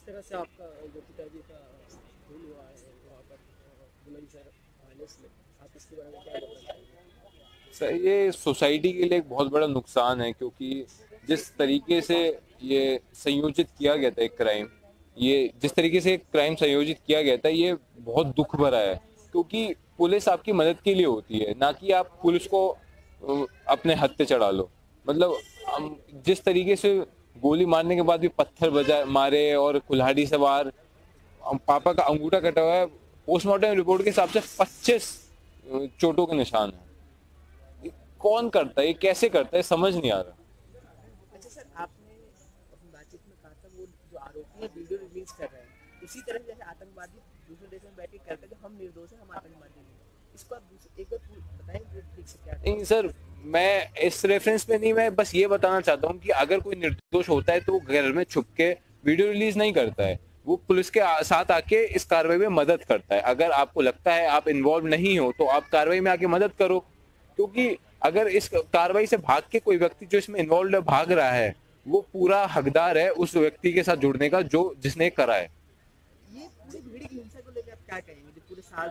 तरह से आपका जो पिताजी का खून हुआ है वहाँ पर बुलंदशहर पैलेस में, आप इसके बारे में क्या बताना चाहेंगे? सर ये सोसाइटी के लिए एक बहुत बड़ा नुकसान है, क्योंकि जिस तरीके से ये संयोजित किया गया था एक क्राइम, ये जिस तरीके से एक क्राइम संयोजित किया गया था, ये बहुत दुख भरा है। क्योंकि पुलिस आपकी मदद के लिए होती है, ना कि आप पुलिस को अपने हद पे चढ़ा लो। मतलब जिस तरीके से गोली मारने के बाद भी पत्थर बजा मारे और कुल्हाड़ी से बाहर पापा का अंगूठा कटा हुआ है, पोस्टमार्टम रिपोर्ट के हिसाब से 25 चोटों के निशान है। ये कौन करता है, ये कैसे करता है, समझ नहीं आ रहा। अच्छा सर, आपने अपनी बातचीत में कहा था वो जो आरोपी है वीडियो रिलीज कर रहे हैं, उसी तरह जैसे आतंकवादी दूसरे देश में बैठ के करते हैं कि हम निर्दोष हैं, हम आतंकवादी नहीं हैं। इसको आप एक बार बताएं ठीक से क्या नहीं सर, मैं इस रेफरेंस पे नहीं, मैं बस ये बताना चाहता हूँ कि अगर कोई निर्दोष होता है तो वो घर में छुप के वीडियो रिलीज नहीं करता है, वो पुलिस के साथ आके इस कार्रवाई में मदद करता है। अगर आपको लगता है आप इन्वॉल्व नहीं हो तो आप कार्रवाई में आके मदद करो। क्योंकि अगर इस कार्रवाई से भाग के कोई व्यक्ति जो इसमें इन्वॉल्व है भाग रहा है, वो पूरा हकदार है उस व्यक्ति के साथ जुड़ने का जो जिसने करा है। ये पूरी भीड़ की हिंसा को लेकर आप क्या कहेंगे जो पूरे साल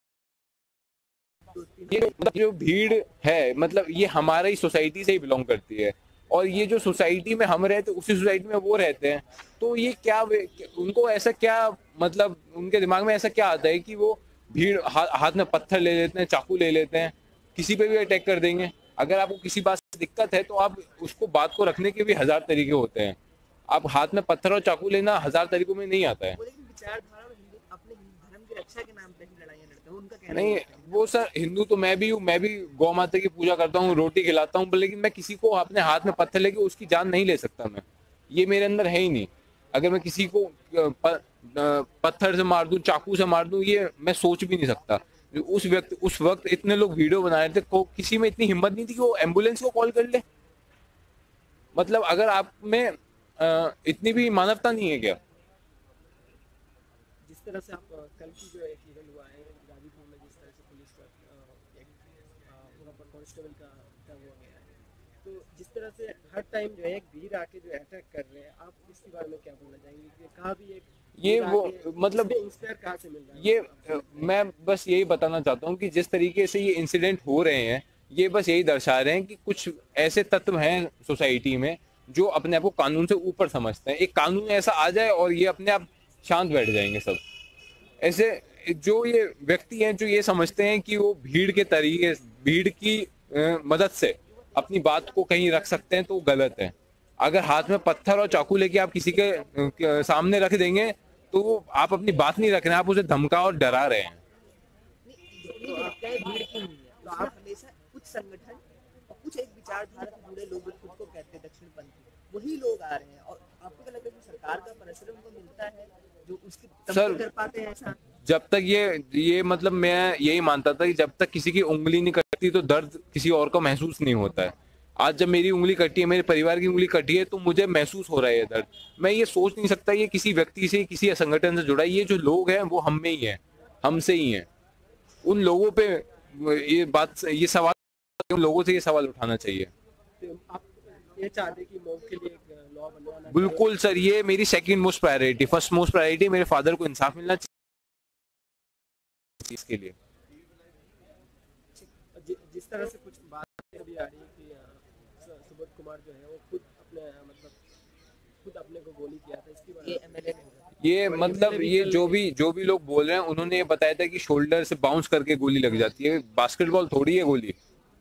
ये मतलब जो भीड़ है, मतलब ये हमारा ही सोसाइटी से ही बिलोंग करती है, और ये जो सोसाइटी में हम रहते उसी सोसाइटी में वो रहते हैं। तो ये क्या उनको ऐसा क्या, मतलब उनके दिमाग में ऐसा क्या आता है कि वो भीड़ हाथ में पत्थर ले लेते हैं, चाकू ले लेते हैं, किसी पे भी अटैक कर देंगे। अगर आपको किसी बात से दिक्कत है तो आप उसको बात को रखने के भी 1000 तरीके होते हैं। आप हाथ में पत्थर और चाकू लेना 1000 तरीकों में नहीं आता है। लेकिन विचारधारा और हिंदू अपने धर्म की रक्षा के नाम पे ही लड़ाइयाँ लड़ते हैं, उनका कहना नहीं, वो सर हिंदू तो मैं भी हूँ, मैं भी गौ माता की पूजा करता हूँ, रोटी खिलाता हूँ, लेकिन मैं किसी को अपने हाथ में पत्थर लेके उसकी जान नहीं ले सकता। मैं, ये मेरे अंदर है ही नहीं। अगर मैं किसी को पत्थर से मार दूं, चाकू से मार दूं, ये मैं सोच भी नहीं सकता। उस वक्त इतने लोग वीडियो बना रहे थे, किसी में इतनी हिम्मत नहीं थी कि वो एम्बुलेंस को कॉल कर ले। मतलब अगर आप में इतनी भी मानवता नहीं है क्या? जिस तरह से आप कल की जो एक इवेंट हुआ है गाजीपुर में, जिस तरह से पुलिस का एक वहाँ पर कांस्टेबल का हत्या हुआ है, तो जिस तरह से हर टाइम जो है एक भीड़ आके जो अटैक कर रहे हैं, आप इसके बारे में क्या बोलना चाहेंगे कि कहाँ भी एक ये वो मतलब इंस्पायर कहाँ से मिल रहा है? ये मैं बस यही बताना चाहता हूँ कि जिस तरीके से ये इंसिडेंट हो रहे हैं, ये बस यही दर्शा रहे हैं कि कुछ ऐसे तत्व हैं सोसाइटी में जो अपने आप को कानून से ऊपर समझते हैं। एक कानून ऐसा आ जाए और ये अपने आप शांत बैठ जाएंगे सब। ऐसे जो ये व्यक्ति हैं जो ये समझते हैं कि वो भीड़ की मदद से अपनी बात को कहीं रख सकते हैं, तो वो गलत है। अगर हाथ में पत्थर और चाकू लेके आप किसी के सामने रख देंगे तो आप अपनी बात नहीं रख रहे हैं, आप उसे धमका और डरा रहे हैं। तो लगता है भीड़ क्यों नहीं है, तो आप हमेशा कुछ संगठन और कुछ एक विचारधारा से जुड़े लोग खुद को कहते हैं दक्षिणपंथी, वही लोग आ रहे हैं। और आपको क्या लगता है कि सरकार का परिश्रम उनको मिलता है जो उसकी सर कर पाते हैं ऐसा? जब तक ये मतलब मैं यही मानता था कि जब तक किसी की उंगली नहीं कटती तो दर्द किसी और को महसूस नहीं होता है। आज जब मेरी उंगली कटी है, मेरे परिवार की उंगली कटी है, तो मुझे महसूस हो रहा है ये दर्द। मैं ये सोच नहीं सकता ये किसी व्यक्ति से, किसी संगठन से जुड़ा है। ये जो लोग हैं वो हम में ही हैं, हमसे ही हैं। उन लोगों पे ये सवाल, उन लोगों से ये सवाल उठाना चाहिए। तो आप ये चाहते कि लोग के लिए एक लॉ बनवाना? बिल्कुल सर, ये मेरी second most priority, first most priority मेरे फादर को इंसाफ मिलना चाहिए इसके लिए। जिस तरह से कुछ बातें अभी आ रही है कि सुबोध कुमार जो है वो खुद अपने को गोली किया था, इसकी बारे में एमएलए ने, ये मतलब ये जो भी लोग बोल रहे हैं, उन्होंने ये बताया था कि शोल्डर से बाउंस करके गोली लग जाती है। बास्केटबॉल थोड़ी है गोली।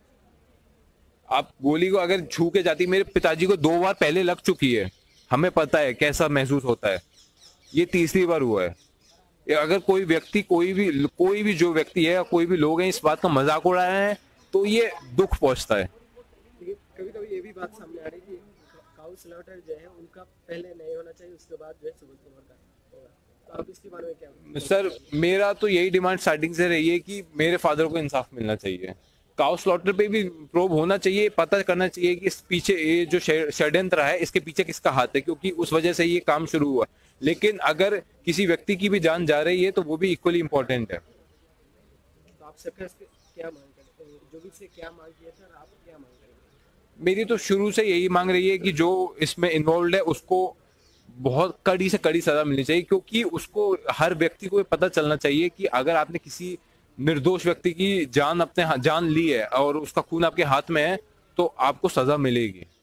आप गोली को अगर छू के जाती, मेरे पिताजी को 2 बार पहले लग चुकी है, हमें पता है कैसा महसूस होता है। ये तीसरी बार हुआ है। अगर कोई व्यक्ति, कोई भी जो व्यक्ति है, कोई भी लोग हैं इस बात का मजाक उड़ा रहे हैं, तो ये दुख पहुंचता है। लेकिन कभी कभी ये भी बात सामने आ रही है कि काउ स्लॉटर जो है उनका पहले नहीं होना चाहिए, उसके बाद जो है सुबोध कुमार का होगा। तो आप इसके बारे में क्या? सर मेरा तो यही डिमांड स्टार्टिंग से रही है कि मेरे फादर को इंसाफ मिलना चाहिए। काउ स्लॉटर पे भी प्रोब होना चाहिए, पता करना चाहिए कि इस पीछे ये जो षड्यंत्र है इसके पीछे किसका हाथ है, क्योंकि उस वजह से ये काम शुरू हुआ। लेकिन अगर किसी व्यक्ति की भी जान जा रही है तो वो भी इक्वली इम्पोर्टेंट है। तो आप सरकार से क्या मांग करते हैं? जो भी से क्या मांग किया था, आप क्या मांग करेंगे? मेरी तो शुरू से यही मांग रही है कि जो इसमें इन्वॉल्व है उसको बहुत कड़ी से कड़ी सजा मिलनी चाहिए, क्योंकि उसको, हर व्यक्ति को ये पता चलना चाहिए कि अगर आपने किसी निर्दोष व्यक्ति की जान जान ली है और उसका खून आपके हाथ में है तो आपको सजा मिलेगी।